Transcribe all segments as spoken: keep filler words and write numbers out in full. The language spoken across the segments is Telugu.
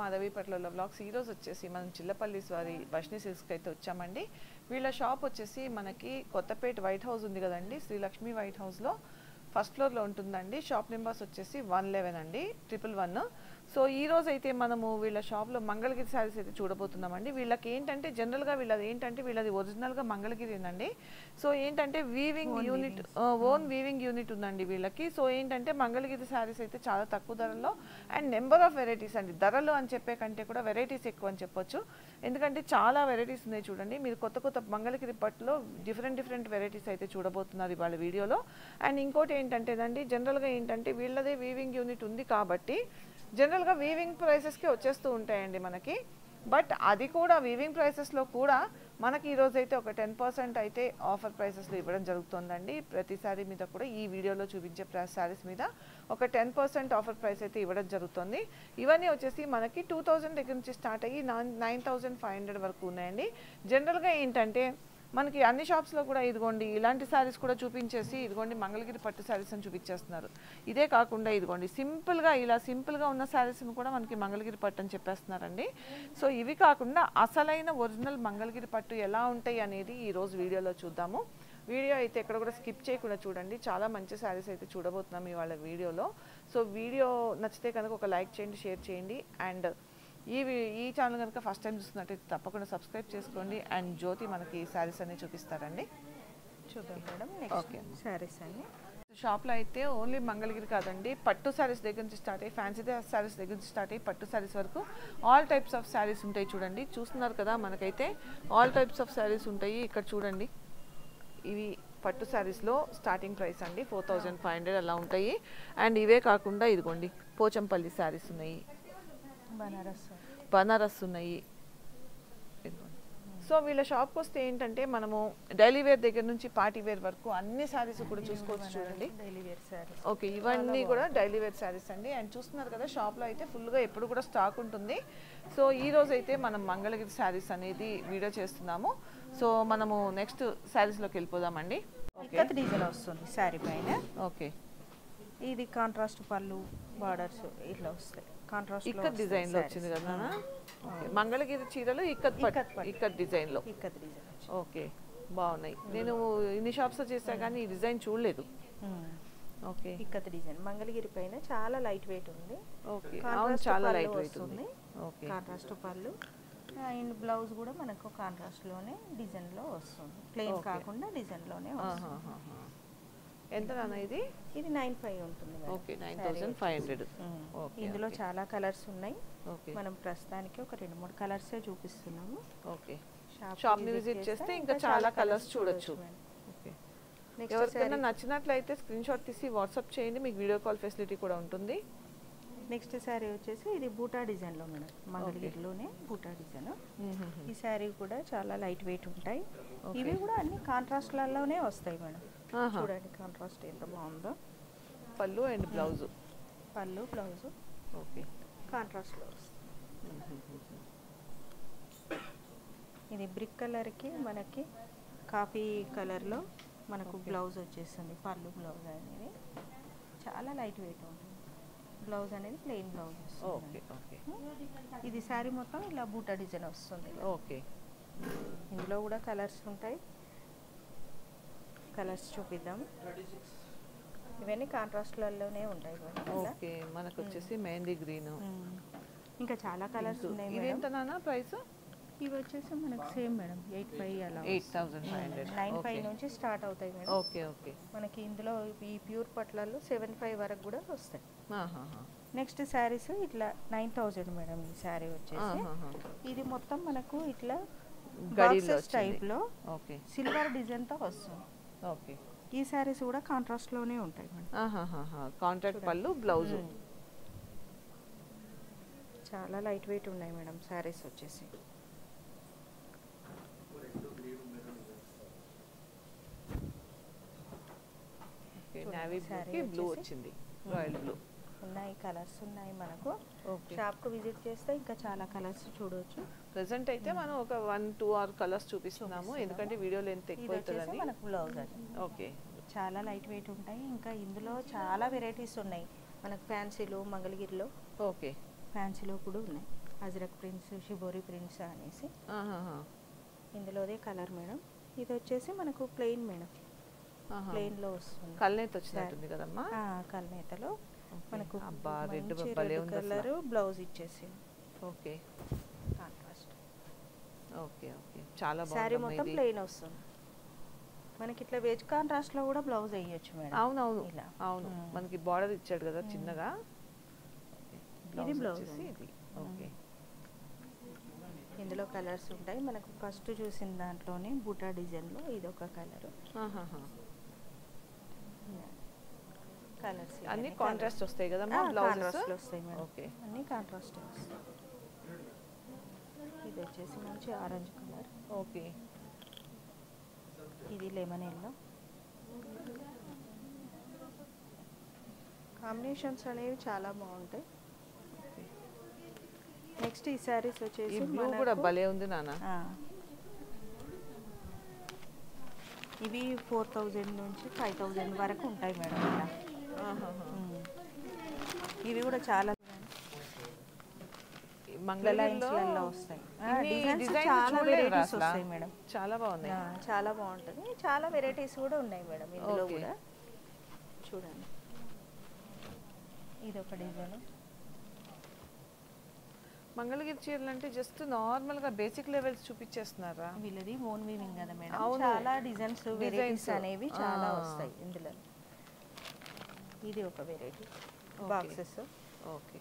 మాధవి పట్ల వ్లాగ్స్ ఈ రోజు వచ్చేసి మనం చిల్లపల్లి వారి బష్ని సిల్క్స్కి అయితే వచ్చామండి. వీళ్ళ షాప్ వచ్చేసి మనకి కొత్తపేట వైట్ హౌస్ ఉంది కదండి, శ్రీలక్ష్మి వైట్ హౌస్లో ఫస్ట్ ఫ్లోర్లో ఉంటుందండి. షాప్ నెంబర్స్ వచ్చేసి వన్ లెవెన్ అండి, ట్రిపుల్ వన్. సో ఈ రోజు అయితే మనము వీళ్ళ షాప్లో మంగళగిరి శారీస్ అయితే చూడబోతున్నామండి. వీళ్ళకి ఏంటంటే జనరల్గా వీళ్ళది ఏంటంటే వీళ్ళది ఒరిజినల్గా మంగళగిరి అండి. సో ఏంటంటే weaving unit, own weaving unit ఉందండి వీళ్ళకి. సో ఏంటంటే మంగళగిరి శారీస్ అయితే చాలా తక్కువ ధరల్లో అండ్ నెంబర్ ఆఫ్ వెరైటీస్ అండి. ధరలు అని చెప్పే కంటే కూడా వెరైటీస్ ఎక్కువ అని చెప్పొచ్చు. ఎందుకంటే చాలా వెరైటీస్ ఉన్నాయి చూడండి. మీరు కొత్త కొత్త మంగళగిరి పట్టులో డిఫరెంట్ డిఫరెంట్ వెరైటీస్ అయితే చూడబోతున్నారు ఇవాళ వీడియోలో. అండ్ ఇంకోటి ఏంటంటేనండి, జనరల్గా ఏంటంటే వీళ్ళదే వీవింగ్ యూనిట్ ఉంది కాబట్టి జనరల్గా వీవింగ్ ప్రైసెస్కి వచ్చేస్తూ ఉంటాయండి మనకి. బట్ అది కూడా వీవింగ్ ప్రైసెస్లో కూడా మనకి ఈరోజు అయితే ఒక టెన్ పర్సెంట్ అయితే ఆఫర్ ప్రైసెస్లో ఇవ్వడం జరుగుతుందండి. ప్రతి శారీ మీద కూడా ఈ వీడియోలో చూపించే శారీస్ మీద ఒక టెన్ పర్సెంట్ ఆఫర్ ప్రైస్ అయితే ఇవ్వడం జరుగుతుంది. ఇవన్నీ వచ్చేసి మనకి టూ థౌజండ్ దగ్గర నుంచి స్టార్ట్ అయ్యి nine nine thousand five hundred వరకు ఉన్నాయండి. జనరల్గా ఏంటంటే మనకి అన్ని షాప్స్లో కూడా ఇదిగోండి ఇలాంటి శారీస్ కూడా చూపించేసి ఇదిగోండి మంగళగిరి పట్టు శారీస్ అని చూపించేస్తున్నారు. ఇదే కాకుండా ఇదిగోండి సింపుల్గా ఇలా సింపుల్గా ఉన్న శారీస్ని కూడా మనకి మంగళగిరి పట్టు అని చెప్పేస్తున్నారండి. సో ఇవి కాకుండా అసలైన ఒరిజినల్ మంగళగిరి పట్టు ఎలా ఉంటాయి అనేది ఈరోజు వీడియోలో చూద్దాము. వీడియో అయితే ఎక్కడ కూడా స్కిప్ చేయకుండా చూడండి. చాలా మంచి శారీస్ అయితే చూడబోతున్నాం ఇవాళ వీడియోలో. సో వీడియో నచ్చితే కనుక ఒక లైక్ చేయండి, షేర్ చేయండి. అండ్ ఈ ఈ ఛానల్ కనుక ఫస్ట్ టైం చూస్తున్నట్టయితే తప్పకుండా సబ్స్క్రైబ్ చేసుకోండి. అండ్ జ్యోతి మనకి శారీస్ అన్ని చూపిస్తారండి. చూద్దాం మేడం. ఓకే, శారీస్ అన్ని షాప్లో అయితే ఓన్లీ మంగళగిరి కాదండి, పట్టు శారీస్ దగ్గర నుంచి స్టార్ట్ అయ్యి ఫ్యాన్సీ శారీస్ దగ్గర నుంచి స్టార్ట్ అయ్యి పట్టు శారీస్ వరకు ఆల్ టైప్స్ ఆఫ్ శారీస్ ఉంటాయి చూడండి. చూస్తున్నారు కదా, మనకైతే ఆల్ టైప్స్ ఆఫ్ శారీస్ ఉంటాయి. ఇక్కడ చూడండి, ఇవి పట్టు శారీస్లో స్టార్టింగ్ ప్రైస్ అండి ఫోర్ థౌజండ్ ఫైవ్ హండ్రెడ్ అలా ఉంటాయి. అండ్ ఇవే కాకుండా ఇదిగోండి పోచంపల్లి శారీస్ ఉన్నాయి, బనారస్ బనారస్ ఉన్నాయి. సో వీళ్ళ షాప్కి వస్తే ఏంటంటే మనము డైలీ వేర్ దగ్గర నుంచి పార్టీ వేర్ వరకు అన్ని శారీస్ కూడా చూసుకోవచ్చు చూడండి. Daily wear saris. ఓకే, ఇవన్నీ కూడా డైలీ వేర్ శారీస్ అండి. అండ్ చూస్తున్నారు కదా, షాప్లో అయితే ఫుల్గా ఎప్పుడు కూడా స్టాక్ ఉంటుంది. సో ఈ రోజు అయితే మనం మంగళగిరి శారీస్ అనేది వీడియో చేస్తున్నాము. సో మనము నెక్స్ట్ శారీస్లోకి వెళ్ళిపోదామండి. ఇక్కత్ డిజైన్ వస్తుంది శారీ పైన. ఓకే, ఇది కాంట్రాస్ట్ పళ్ళు, బార్డర్స్ ఇట్లా వస్తాయి. కాంట్రాస్ట్ ఇక్కత్ డిజైన్ లో వచ్చింది కదా మంగళగిరి చీరలు ఇక్కత్ ఇక్కత్ డిజైన్ లో. ఇక్కత్ డిజైన్ ఓకే, బాగున్నాయి. నేను ఇన్ని షాప్స్ లో చేసా కానీ ఈ డిజైన్ చూడలేదు. ఓకే, ఇక్కత్ డిజైన్ మంగళగిరి పైన చాలా లైట్ వెయిట్ ఉంది. ఓకే, అవును చాలా లైట్ వెయిట్ ఉంది. ఓకే, కాంట్రాస్ట్ పళ్ళు అండ్ బ్లౌజ్ కూడా మనకు కాంట్రాస్ట్ లోనే డిజైన్ లో వస్తుంది, ప్లెయిన్ కాకుండా డిజైన్ లోనే వస్తుంది. ఎంత నాన్న ఇది? ఇది నైన్ ఫైవ్ ఉంటుంది. Okay, nine thousand five hundred. ఇందులో చాలా కలర్స్ ఉన్నాయి. మనం ప్రస్తుతానికి ఒక రెండు మూడు కలర్సే చూపిస్తున్నాము. ఓకే, షాప్ ని విజిట్ చేస్తే ఇంకా చాలా కలర్స్ చూడొచ్చు. ఓకే, ఎవరికైనా నచ్చినట్లయితే స్క్రీన్ షాట్ తీసి వాట్సాప్ చేయండి, మీకు వీడియో కాల్ ఫెసిలిటీ కూడా ఉంటుంది. నెక్స్ట్ శారీ వచ్చేసి ఇది బూటా డిజైన్ లో మేడం, మంగళగిరిలోనే బూటా డిజైన్. ఈ శారీ కూడా చాలా లైట్ వెయిట్ ఉంటాయి. ఇవి కూడా అన్ని కాంట్రాస్ట్ లలోనే వస్తాయి మేడం. చూడండి కాంట్రాస్ట్ ఎంత బాగుందో. పళ్ళు అండ్ బ్లౌజ్, పళ్ళు బ్లౌజ్ ఓకే కాంట్రాస్ట్ లో వస్తుంది. ఇది బ్రిక్ కలర్ కి మనకి కాఫీ కలర్ లో మనకు బ్లౌజ్ వచ్చేస్తుంది. పళ్ళు బ్లౌజ్ అనేది చాలా లైట్ వెయిట్ ఉంటుంది. బ్లౌజ్ అనేది ప్లెయిన్ బ్లౌజ్ వస్తుంది. ఓకే ఓకే, ఇది శారీ మొత్తం ఇలా బూటా డిజైన్ వస్తుంది. ఓకే, ఇందులో కూడా కలర్స్ ఉంటాయి. కలర్స్ చూపిద్దాం. ఇవన్నీ కాంట్రాస్ట్లలోనే ఉంటాయి. ఓకే, మనకు వచ్చేసి మెహందీ గ్రీన్, ఇంకా చాలా కలర్స్ ఉన్నాయి. ఇది ఎంత నాన్న ప్రైస్? ఇవి వచ్చేసి మనకు సేమ్ మేడం ఎయిట్ ఫైవ్ అలా eight thousand five hundred nine five నుంచి స్టార్ట్ అవుతాయి మేడం. ఓకే ఓకే, మనకి ఇందులో ఈ ప్యూర్ పట్లలో సెవెన్ ఫైవ్ వరకు కూడా వస్తాయి. నెక్స్ట్ శారీస్ ఇట్లా నైన్ థౌజండ్ మేడం. ఈ శారీ వచ్చేసి ఇది మొత్తం మనకు ఇట్లా బాక్సెస్ టైప్ లో సిల్వర్ డిజైన్ తో వస్తుంది. ఓకే, ఈ శారీస్ కూడా కాంట్రాస్ట్ లోనే ఉంటాయి మేడం. కాంట్రాక్ట్ పళ్ళు బ్లౌజ్ చాలా లైట్ వెయిట్ ఉన్నాయి మేడం శారీస్ వచ్చేసి. నేవీ బ్లూ వచ్చింది, రాయల్ బ్లూ ఉన్నాయి. కలర్స్ ఉన్నాయి మనకు. షాప్ కు విజిట్ చేస్తే ఇంకా చాలా కలర్స్ చూడొచ్చు. ప్రెసెంట్ అయితే మనం ఒక వన్ టూ ఆర్ కలర్స్ చూపిస్తున్నాము, ఎందుకంటే వీడియో లెంత్ ఎక్కువ అవుతుందని. మనకు బ్లౌజ్ అది ఓకే, చాలా లైట్ వెయిట్ ఉంటాయి. ఇంకా ఇందులో చాలా వెరైటీస్ ఉన్నాయి మనకు. ఫ్యాన్సీలో మంగళగిరిలో ఓకే ఫ్యాన్సీలో కూడా ఉన్నాయి. అజ్రక్ ప్రింట్స్, షిబోరి ప్రింట్స్ అనేసి. ఆహాహా. ఇందులోదే కలర్ మేడం. ఇది వచ్చేసి మనకు ప్లెయిన్ మేడం, ప్లెయిన్లో వస్తుంది. కల్నేత వచ్చినట్టుంది కదమ్మా. కల్నేతలో మనకు అబ్బా రెడ్ మంచి భలే రెడ్ ఉంది కలర్ అసలు. బ్లౌజ్ ఇచ్చేసింది. Okay contrast. ఓకే ఓకే చాలా శారీ బాగుంది మొత్తం ఇది. ప్లెయిన్ వస్తుంది. మనకి ఇట్లా వెజ్ కాంట్రాస్ట్ లో కూడా బ్లౌజ్ వేయొచ్చు మేడం. అవునవును ఇలా. అవును మ్మ్. మనకి బార్డర్ ఇచ్చాడు కదా చిన్నగా. ఇది బ్లౌజ్ వచ్చేసి అండి. ఇది. ఓకే ఇందులో కలర్స్ ఉంటాయి. మనకు ఫస్ట్ చూసిన దాంట్లోనే బూటా డిజైన్లో ఇది ఒక కలర్. ఆహాహా. కలర్స్ అన్ని కాంట్రాస్ట్ వస్తాయి కదమ్మా బ్లౌజెస్. వస్తాయి మేడం. ఓకే అన్ని కాంట్రాస్ట్ వస్తాయి. ఇది వచ్చేసి మంచి ఆరెంజ్ కలర్. ఓకే ఇది లెమన్ ఎల్లో. కాంబినేషన్స్ అనేవి చాలా బాగుంటాయి. నెక్స్ట్ ఈ సారీస్ ఈ వచ్చేసి బ్లూ కూడా భలే ఉంది నాన్న. ఆ, ఇవి ఫోర్ థౌజండ్ నుంచి ఫైవ్ థౌజండ్ వరకు ఉంటాయి మేడం. ఇలా ఆహాహా. ఉమ్. ఇవి కూడా చాలా మంగళగిరిలో లైన్స్లలో వస్తాయి. ఆ, ఇన్ని డిజైన్స్ డిజైన్స్ చాలా చూడలేదురా వెరైటీస్ అసలు. వస్తాయి మేడం. చాలా బాగున్నాయి. ఆ, చాలా బాగుంటుంది. చాలా వెరైటీస్ కూడా ఉన్నాయి మేడం ఇందులో ఓకే. కూడా. చూడండి ఇది ఒక డిజైన్. మంగళగిరి చీరలు అంటే జస్ట్ నార్మల్ గా బేసిక్ లెవెల్స్ చూపించేస్తున్నారా? వీళ్ళది ఓన్ వీవింగ్ కదా మేడం. అవును. చాలా డిజైన్స్ వెరైటీస్ Designs. అనేవి చాలా ఆ. వస్తాయి ఇందులో. ఇది ఒక వెరైటీ ఓకే. బాక్సెస్. ఓకే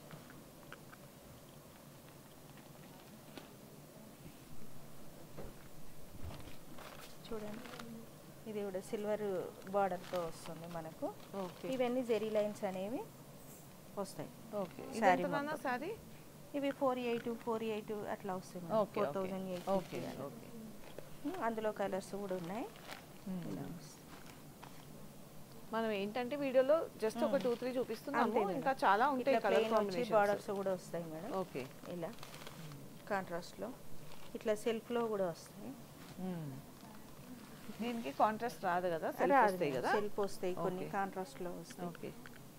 చూడండి ఇది కూడా సిల్వర్ బార్డర్తో వస్తుంది మనకు. ఓకే ఇవన్నీ జెరీ లైన్స్ అనేవి వస్తాయి. ఓకే శారీ ఇదంతా మొత్తం. సారీ. ఇవి ఫోర్ ఎయిట్ ఫోర్ ఎయిట్ అట్లా వస్తాయి madam. Okay four thousand eight okay okay అందులో కలర్స్ కూడా ఉన్నాయి. ఇలా వస్తాయి. మనం ఏంటంటే వీడియోలో జస్ట్ ఒక టూ త్రీ చూపిస్తున్నాము. అంతే మేడం. ఇంకా చాలా ఉంటాయి ఇట్లా కలర్ ప్లెయిన్ వచ్చి కాంబినేషన్స్. బార్డర్స్ కూడా వస్తాయి మేడం. ఓకే ఇలా కాంట్రాస్ట్లో ఇట్లా సెల్ఫ్లో కూడా వస్తాయి. దీనికి కాంట్రాస్ట్ రాదు కదా, సెల్ఫ్ రాదు వస్తాయి మేడం. కదా. సెల్ఫ్ వస్తాయి కొన్ని, ఓకే. కాంట్రాస్ట్లో వస్తాయి. ఓకే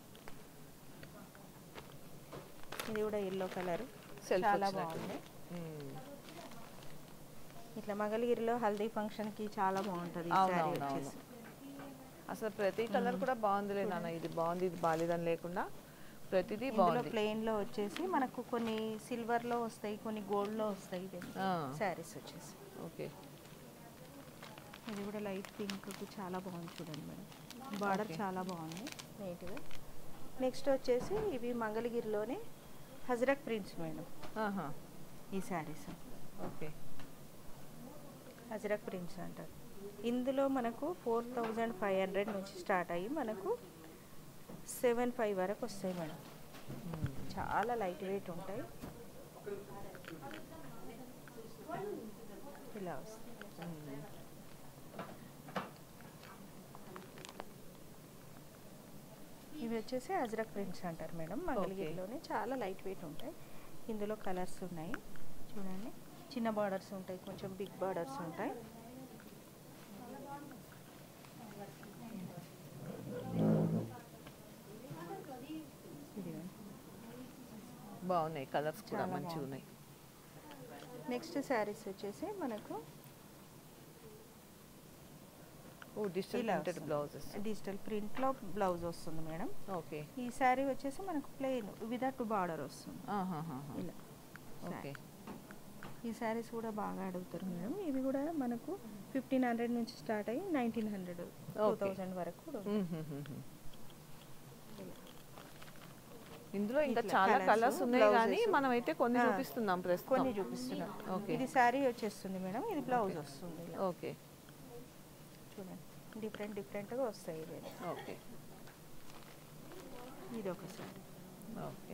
ఇది కూడా ఎల్లో కలర్ సెల్ఫ్ చాలా వచ్చినట్టు. బాగుంది. మ్మ్. ఇట్లా మంగళగిరిలో హల్దీ ఫంక్షన్కి చాలా బాగుంటుంది ఈ అవును, శారీ అవును, అవును. వచ్చేసి. అసలు ప్రతి కలర్ కూడా బాగుందిలే నాన్న. ఇది బాగుంది ఇది బాగాలేదని లేకుండా ప్రతిదీ ఇందులో బాగుంది. ప్లెయిన్లో వచ్చేసి మనకు కొన్ని సిల్వర్లో వస్తాయి, కొన్ని గోల్డ్లో వస్తాయి ఆ, శారీస్ వచ్చేసి. ఓకే ఇది కూడా లైట్ పింక్కి చాలా బాగుంది చూడండి మేడం. Border okay. చాలా బాగుంది నీట్గా. నెక్స్ట్ వచ్చేసి ఇవి మంగళగిరిలోనే హజరక్ ప్రింట్స్ మేడం ఆహా ఈ శారీస్. ఓకే హజరక్ ప్రింట్స్ అంటారు. ఇందులో మనకు ఫోర్ థౌజండ్ ఫైవ్ హండ్రెడ్ నుంచి స్టార్ట్ అయ్యి మనకు సెవెన్ ఫైవ్ వరకు వస్తాయి మేడం. మ్మ్. చాలా లైట్ వెయిట్ ఉంటాయి. ఇలా వస్తాయి. మ్మ్. ఇవి వచ్చేసి అజ్రక్ ప్రింట్స్ అంటారు మేడం. మంగళగిరిలోనే చాలా లైట్ వెయిట్ ఉంటాయి. ఇందులో కలర్స్ ఉన్నాయి చూడండి. చిన్న బార్డర్స్ ఉంటాయి, కొంచెం బిగ్ బార్డర్స్ ఉంటాయి. ఇదిగోండి. బాగున్నాయి కలర్స్ కూడా చాలా మంచిగా బాగుంది. ఉన్నాయి. నెక్స్ట్ శారీస్ వచ్చేసి మనకు ఓ డిజిటల్ ఇలా ప్రింటెడ్ వస్తుంది. బ్లౌజెస్. డిజిటల్ ప్రింట్లో బ్లౌజ్ వస్తుంది మేడం. ఓకే ఈ శారీ వచ్చేసి మనకు ప్లెయిన్ వితౌట్ బార్డర్ వస్తుంది ఆహాహా. ఇలా. ఓకే ఈ శారీస్ కూడా బాగా అడుగుతారు మేడం. ఇవి కూడా మనకు ఫిఫ్టీన్ హండ్రెడ్ నుంచి స్టార్ట్ అయ్యి నైన్టీన్ హండ్రెడ్ టూ థౌజండ్ వరకు కూడా ఉంటాయి. మ్మ్. ఇలా. ఇందులో ఇంకా ఇట్లా చాలా colours, కలర్స్ ఉన్నాయి కానీ blouses. మనం అయితే కొన్ని ఆ, చూపిస్తున్నాం ప్రస్తుతం. కొన్ని చూపిస్తున్నాం. ఓకే. ఇది శారీ వచ్చేస్తుంది మేడం. ఇది బ్లౌజ్ వస్తుంది ఇలా. ఓకే చూడండి డిఫరెంట్ డిఫరెంట్గా వస్తాయి ఇవి. ఓకే ఇది ఒక శారీ. ఓకే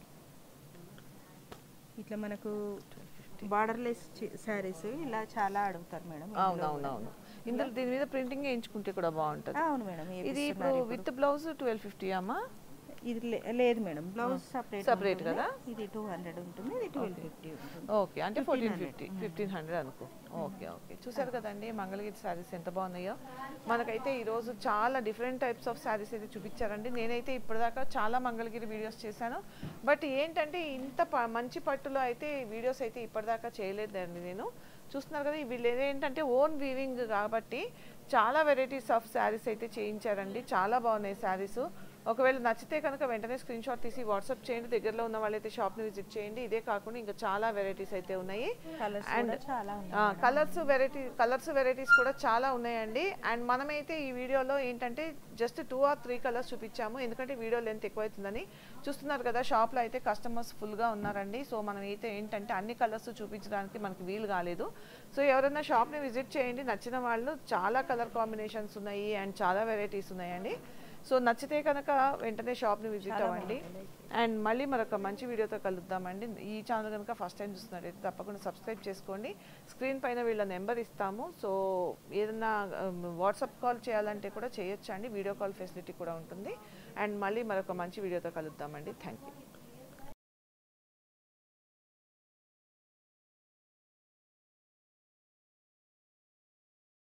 ఇట్లా మనకు బార్డర్లెస్ శారీస్ ఇలా చాలా అడుగుతారు మేడం. ఇందులో అవును అవును కూడా. అవును ఇందులో దీని మీద ప్రింటింగ్ వేయించుకుంటే కూడా బాగుంటుంది. అవును మేడం. ఇది ఇప్పుడు విత్ బ్లౌజ్ ట్వెల్వ్ ఫిఫ్టీ అమ్మా. ఇది లే- లేదు మేడం బ్లౌజ్ సపరేట్ Separate కదా? ఇది టూ హండ్రెడ్ ఉంటుంది ఇది ట్వెల్వ్ ఫిఫ్టీ ఉంటుంది ఓకే అంటే ఫోర్టీన్ ఫిఫ్టీ ఫిఫ్టీన్ హండ్రెడ్ అనుకో ఓకే ఓకే చూసారు కదండి మంగళగిరి శారీస్ ఎంత బాగున్నాయో మనకైతే ఈరోజు చాలా డిఫరెంట్ టైప్స్ ఆఫ్ శారీస్ అయితే చూపించారండి నేనైతే ఇప్పటిదాకా చాలా మంగళగిరి వీడియోస్ చేశాను బట్ ఏంటంటే ఇంత ప- మంచి పట్టులో అయితే వీడియోస్ అయితే ఇప్పటిదాకా చేయలేదండి నేను చూస్తున్నారు కదా వీళ్ళు ఏంటంటే ఓన్ వీవింగ్ కాబట్టి చాలా వెరైటీస్ ఆఫ్ శారీస్ అయితే చేయించారండి చాలా బాగున్నాయి శారీస్ ఒకవేళ నచ్చితే కనుక వెంటనే స్క్రీన్ షాట్ తీసి వాట్సాప్ చేయండి దగ్గరలో ఉన్న వాళ్ళైతే షాప్ని విజిట్ చేయండి ఇదే కాకుండా ఇంకా చాలా వెరైటీస్ అయితే ఉన్నాయి కలర్స్ అండ్ చాలా కలర్స్ వెరైటీ కలర్స్ వెరైటీస్ కూడా చాలా ఉన్నాయండి అండ్ మనమైతే ఈ వీడియోలో ఏంటంటే just two or three colours చూపించాము ఎందుకంటే వీడియో లెంత్ ఎక్కువైతుందని చూస్తున్నారు కదా షాప్లో అయితే కస్టమర్స్ ఫుల్గా ఉన్నారండి సో మనం అయితే ఏంటంటే అన్ని కలర్స్ చూపించడానికి మనకి వీలు కాలేదు సో ఎవరైనా షాప్ని విజిట్ చేయండి నచ్చిన వాళ్ళు చాలా కలర్ కాంబినేషన్స్ ఉన్నాయి అండ్ చాలా వెరైటీస్ ఉన్నాయండి సో నచ్చితే కనుక వెంటనే షాప్ని విజిట్ అవ్వండి అండ్ మళ్ళీ మరొక మంచి వీడియోతో కలుద్దామండి ఈ ఛానల్ కనుక ఫస్ట్ టైం చూస్తున్నట్టయితే తప్పకుండా సబ్స్క్రైబ్ చేసుకోండి స్క్రీన్ పైన వీళ్ళ నెంబర్ ఇస్తాము సో ఏదైనా వాట్సాప్ కాల్ చేయాలంటే కూడా చేయొచ్చు అండి వీడియో కాల్ ఫెసిలిటీ కూడా ఉంటుంది అండ్ మళ్ళీ మరొక మంచి వీడియోతో కలుద్దామండి థ్యాంక్ యూ